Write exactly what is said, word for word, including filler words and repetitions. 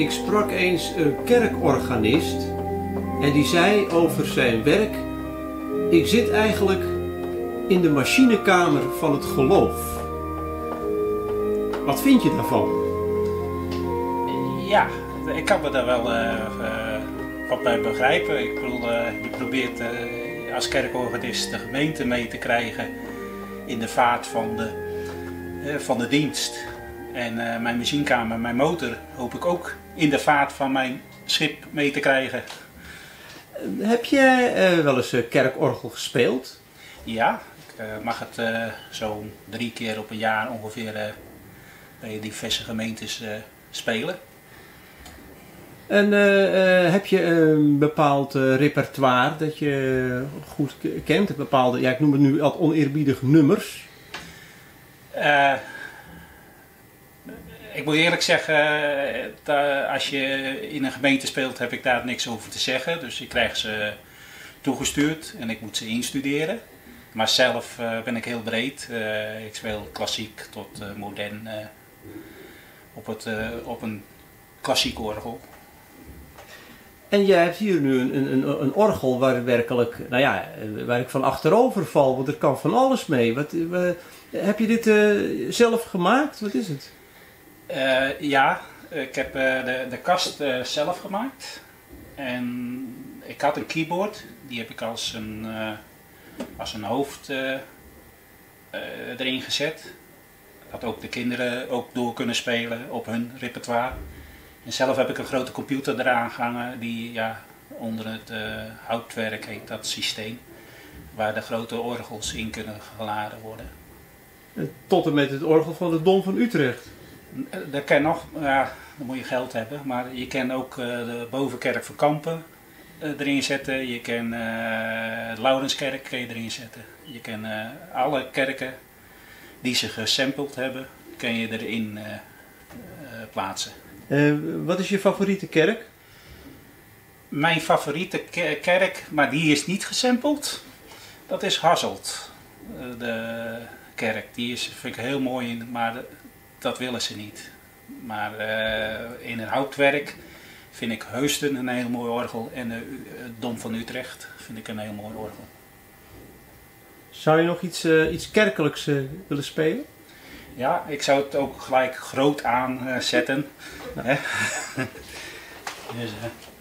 Ik sprak eens een kerkorganist en die zei over zijn werk: ik zit eigenlijk in de machinekamer van het geloof. Wat vind je daarvan? Ja, ik kan me daar wel uh, uh, wat bij begrijpen. Ik bedoel, uh, je probeert uh, als kerkorganist de gemeente mee te krijgen in de vaart van de, uh, van de dienst. En uh, mijn machinekamer, mijn motor, hoop ik ook in de vaart van mijn schip mee te krijgen. Heb jij uh, wel eens uh, kerkorgel gespeeld? Ja, ik uh, mag het uh, zo'n drie keer op een jaar ongeveer uh, bij diverse gemeentes uh, spelen. En uh, uh, heb je een bepaald uh, repertoire dat je goed kent? Een bepaalde, ja, ik noem het nu wat oneerbiedig nummers. Uh, ik moet eerlijk zeggen, uh, als je in een gemeente speelt heb ik daar niks over te zeggen. Dus ik krijg ze toegestuurd en ik moet ze instuderen. Maar zelf uh, ben ik heel breed. Uh, ik speel klassiek tot uh, modern uh, op, het, uh, op een klassiek orgel. En jij hebt hier nu een, een, een orgel waar werkelijk, nou ja, waar ik van achterover val, want er kan van alles mee. Wat, wat, heb je dit uh, zelf gemaakt? Wat is het? Uh, ja, ik heb uh, de, de kast uh, zelf gemaakt. En ik had een keyboard, die heb ik als een, uh, als een hoofd uh, uh, erin gezet. Dat ook de kinderen ook door kunnen spelen op hun repertoire. En zelf heb ik een grote computer eraan gehangen die ja, onder het uh, houtwerk heet dat systeem. Waar de grote orgels in kunnen geladen worden. Tot en met het orgel van de Dom van Utrecht. Dat kan nog, ja, dan moet je geld hebben, maar je kan ook uh, de Bovenkerk van Kampen uh, erin zetten. Je kan uh, de Laurenskerk kan je erin zetten. Je kan uh, alle kerken die ze gesampled hebben, kan je erin uh, uh, plaatsen. Uh, wat is je favoriete kerk? Mijn favoriete kerk, maar die is niet gesampled, dat is Hasselt. Uh, de kerk, die is, vind ik heel mooi, maar de, dat willen ze niet. Maar uh, in het houtwerk vind ik Heusden een heel mooi orgel en de uh, Dom van Utrecht vind ik een heel mooi orgel. Zou je nog iets, uh, iets kerkelijks uh, willen spelen? Ja, ik zou het ook gelijk groot aanzetten. Uh, dus, uh,